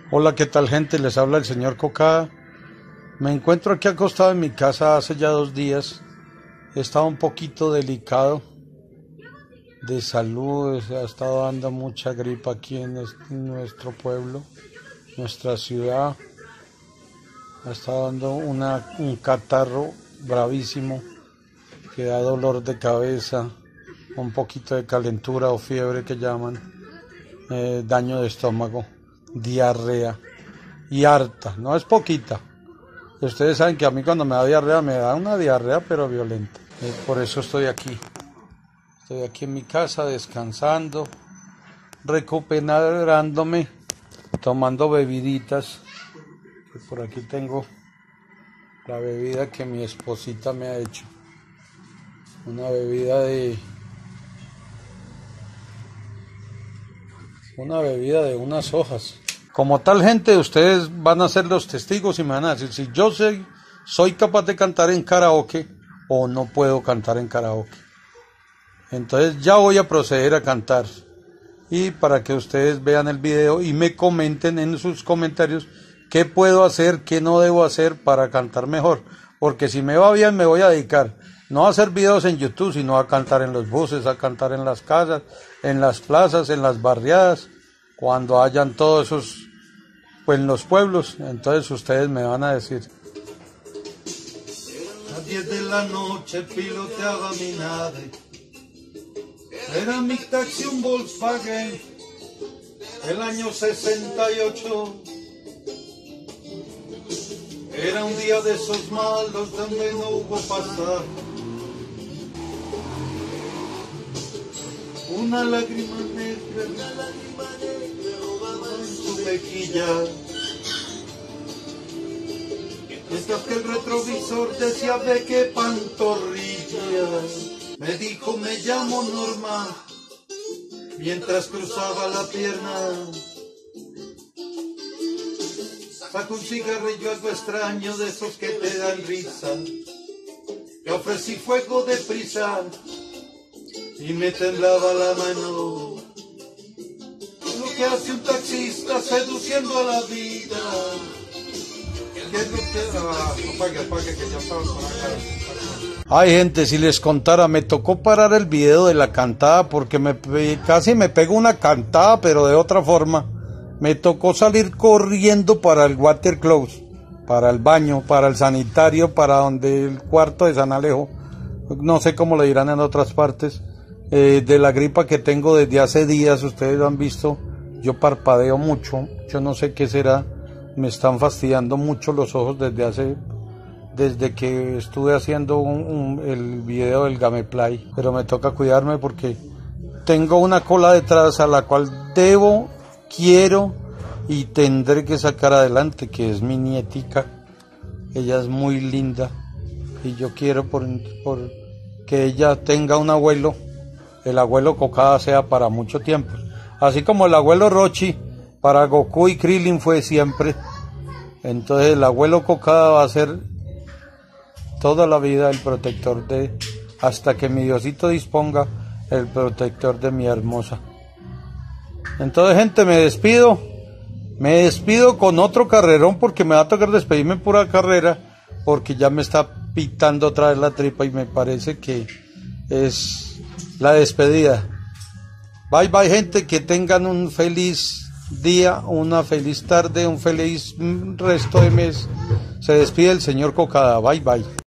Hola, ¿qué tal, gente? Les habla el señor Cocada. Me encuentro aquí acostado en mi casa hace ya 2 días. He estado un poquito delicado de salud, ha estado dando mucha gripa aquí en nuestro pueblo, nuestra ciudad. Ha estado dando un catarro bravísimo que da dolor de cabeza, un poquito de calentura o fiebre que llaman, daño de estómago, diarrea y harta, no es poquita. Ustedes saben que a mí cuando me da diarrea, me da una diarrea pero violenta. Por eso estoy aquí en mi casa descansando, recuperándome, tomando bebiditas. Por aquí tengo la bebida que mi esposita me ha hecho, una bebida de unas hojas. Como tal, gente, ustedes van a ser los testigos y me van a decir si yo soy capaz de cantar en karaoke o no puedo cantar en karaoke. Entonces ya voy a proceder a cantar, y para que ustedes vean el video y me comenten en sus comentarios qué puedo hacer, qué no debo hacer para cantar mejor. Porque si me va bien, me voy a dedicar no a hacer videos en YouTube, sino a cantar en los buses, a cantar en las casas, en las plazas, en las barriadas, cuando hayan todos esos, pues en los pueblos. Entonces ustedes me van a decir. A 10 de la noche piloteaba mi nave. Era mi taxi un Volkswagen, el año 68. Era un día de esos malos donde no hubo pasar. Una lágrima negra en su mejilla, mientras que el retrovisor decía ve qué pantorrilla. Me dijo me llamo Norma, mientras cruzaba la pierna. Sacó un cigarrillo algo extraño de esos que te dan risa. Le ofrecí fuego de prisa y me temblaba la mano. Lo que hace un taxista seduciendo a la vida. ¿Qué es lo que apague, que ya estaba por acá? Ay, gente, si les contara, me tocó parar el video de la cantada porque casi me pego una cantada, pero de otra forma. Me tocó salir corriendo para el water closet, para el baño, para el sanitario, para donde el cuarto de San Alejo, no sé cómo le dirán en otras partes, de la gripa que tengo desde hace días. Ustedes lo han visto, yo parpadeo mucho, yo no sé qué será, me están fastidiando mucho los ojos desde que estuve haciendo el video del Gameplay, pero me toca cuidarme porque tengo una cola detrás a la cual quiero y tendré que sacar adelante, que es mi nietica. Ella es muy linda y yo quiero por que ella tenga un abuelo, el abuelo Cocada sea para mucho tiempo, así como el abuelo Rochi para Goku y Krillin fue siempre. Entonces el abuelo Cocada va a ser toda la vida el protector hasta que mi Diosito disponga, el protector de mi hermosa. Entonces, gente, me despido con otro carrerón porque me va a tocar despedirme en pura carrera porque ya me está pitando otra vez la tripa y me parece que es la despedida. Bye bye, gente, que tengan un feliz día, una feliz tarde, un feliz resto de mes. Se despide el señor Cocada. Bye bye.